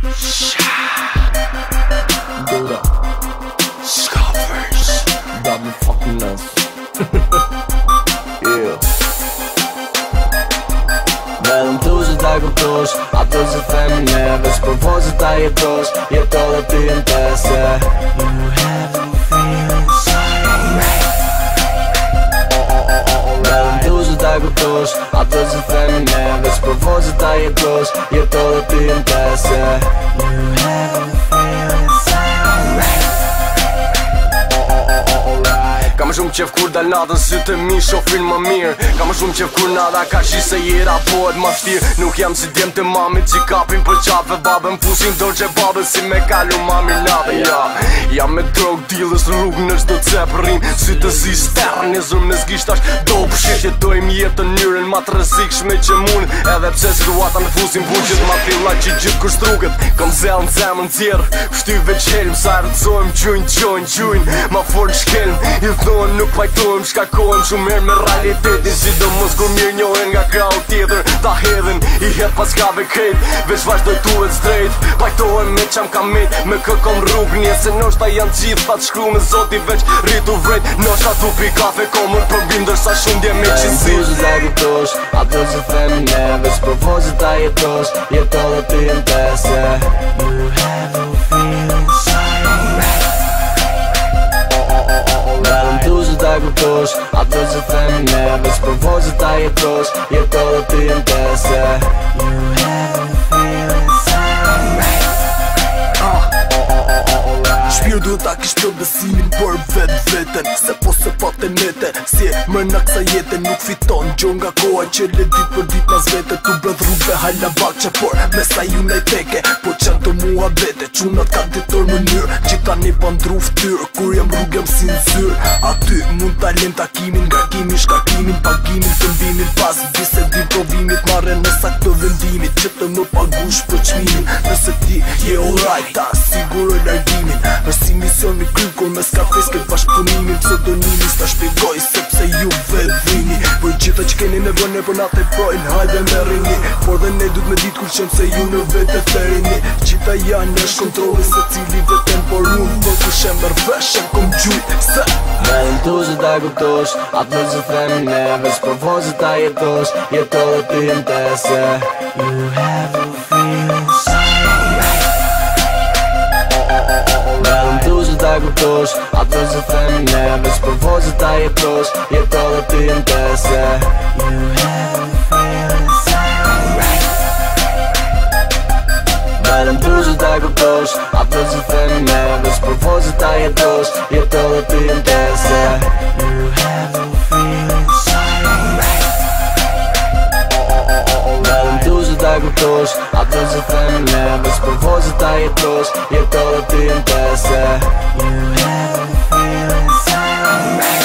Duda Scarface Double fucking us Yeah Vedëm tu që ta kuptosh ato që femine veç për vozë ta jetosh Jeto dhe ty në tese You have a feeling inside Vedëm tu që ta kuptosh ato që femine veç për vozë ta jetosh Jeto dhe ty në tese You have a feeling inside Ka më shumë qef kur dal natën sytë mi shofin më mirë Ka më shumë qef kur nada ka shi se jera pohet ma shtirë Nuk jam si djem të mamit që kapin për qafe babën Pusin dorë që babën si me kalu mami nave Jam me drog dealers në rrugë në qdo cep rrim Sytë si sterë një zumë në zgishtash dope shit Jetojmë jetën njërën ma të rëzikshme që mund Edhe pse si ruata në fusin buqet ma filla që gjithë kur struket Kom zell në zemën tjerë Shty veç helm sa rëzojmë gjujnë Ma fornë shkelm Nuk pajtojmë, shkakojmë shumë herë me realitetin Sidomos kur mirë njohen nga krau tjetër Ta hedhen, i het pas kave krejt Veç vazhdoj tuet straight Pajtojmë me qam kam met Me këkom rrug një Se noshta janë gjithë Fatë shkru me zoti veç rritu vrejt Noshta tu pi kafe komër Për bindër sa shumë dje me qësi Tu që ta kuptosh Ato që femine Veç për vozë ta jetosh Jeto dhe ty në tese You have a feeling inside Tu që ta kuptosh ato që femine Veç për vozë ta jetosh Jeto dhe ty në tese You have a feeling inside Shpirë duhet ta kish për besimin për vetë vetën Se po se patë nete Si e mërna kësa jetën nuk fiton Gjo nga koha që le dit për dit nas vete Tu brëdh rrugve hajla bakqe Por me sa ju nej teke Po qenë të mua vete Qunat ka ditor mënyrë Gjitha një pandru ftyrë Kur jam rrug jam si nëzyrë Aty mund talent takimin Ngarkimin, shkarkimin, pagimin Këmbimin pas vise di provimit Mare në sakto vendimit Që të më pagush për qmimin Nëse ti je alright Ta siguroj largimin Nësi mision mi kry kur me Scarface këtë bashkëpunimin Pseudonimi s'ta shpjegoj sepse ju vedhini Për gjitha që keni nevojnë për na të projnë Hajde me rini Por dhe ne du t'me dit kur qenë se ju në vete të rini Gjitha janë është kontroli se cili veten Por unë për ku shem mërveshem kom gjujt Se Vedëm tu që ta kuptosh Ato që femine Veç për vozë ta jetosh Jeto dhe ty në tese You have a feeling inside Vedëm tu që ta kuptosh Ato që femine Veç për vozë ta jetosh Jeto dhe ty në tese You have a feeling inside Vedëm tu që ta kuptosh Ato që femine Veç për vozë ta jetosh Jeto dhe ty në tese You have a feeling inside Vedëm tu që ta kuptosh Ato që femine Veç për vozë ta jetosh Jeto dhe ty në tese You have a feeling inside